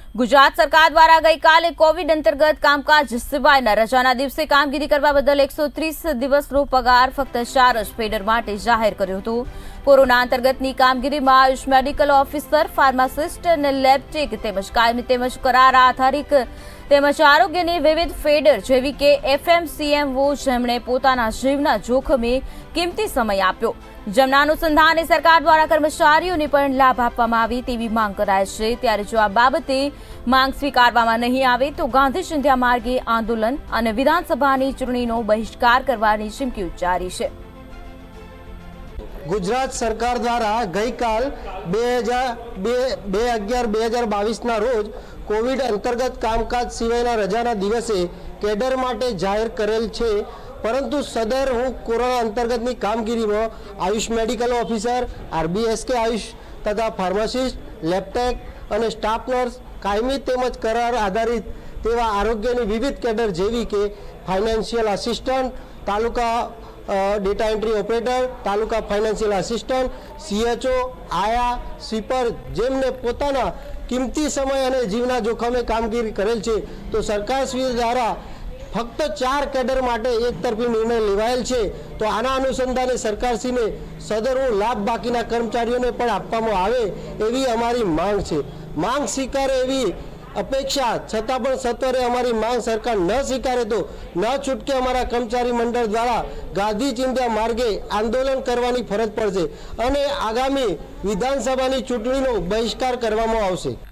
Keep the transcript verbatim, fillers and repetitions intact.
गुजरात सरकार द्वारा गई काले कोविड अंतर्गत कामकाज सिवायना रजाना दिवसे कामगीरी करवा बदल एक सौ तीस दिवसनो पगार फक्त चार ज फेडर माटे जाहिर कर्यो हतो। कोरोना अंतर्गतनी कामगीरीमां आयुष मेडिकल ऑफिसर, फार्मासिस्ट અને લેબ-ટેક તેમજ કાયમી તેમજ કરાર આધારિત તેમજ આરોગ્યની વિવિધ ફેડર જેવી કે એફએમસીએમઓ જેમણે પોતાના જીવના જોખમે કિંમતી સમય આપ્યો, જેમના અનુસંધાને સરકાર દ્વારા કર્મચારીઓને પણ લાભ આપવામાં આવે તેવી માંગ કરાય છે। ત્યારે જો આ બાબતે માંગ સ્વીકારવામાં નહીં આવે તો ગાંધી ચિંધ્યા માર્ગે આંદોલન અને વિધાનસભાની ચૂંટણીનો બહિષ્કાર કરવાની ચીમકી ઉચ્ચારી છે। गुजरात सरकार द्वारा गई काल बे अगियार बे हज़ार बावीस ना रोज कोविड अंतर्गत कामकाज सिवायना रजाना दिवसे केडर माटे जाहिर करेल छे, परंतु सदर हूँ कोरोना अंतर्गतनी कामगीरीमां AYUSH medical officer, RBSK AYUSH तथा फार्मासिस्ट, लेबटेक और स्टाफ नर्स, कायमी तेमज करार आधारित तेवा आरोग्यनी विविध केडर जेवी के financial assistant, taluka data entry operator, taluka financial assistant, CHO, आया, स्वीपर जेमने पोताना किंमती समय और जीवना जोखमे कामगीरी करेल छे, तो सरकार श्री द्वारा फक्त चार केडर माटे एक तरफी निर्णय लेवायेल छे। तो आना अनुसंधाने सरकारश्री ने सदर लाभ बाकीना कर्मचारीओने पण आपवामां आवे एवी अमारी मांग छे। मांग स्वीकारे एवी अपेक्षा छतां पण सत्वरे अमारी मांग सरकार न स्वीकारे तो न छूटके अमारा कर्मचारी मंडल द्वारा गांधी चिंध्या मार्गे आंदोलन करवानी फरज पड़शे अने आगामी विधानसभानी चूंटणीनो बहिष्कार करवामां आवशे।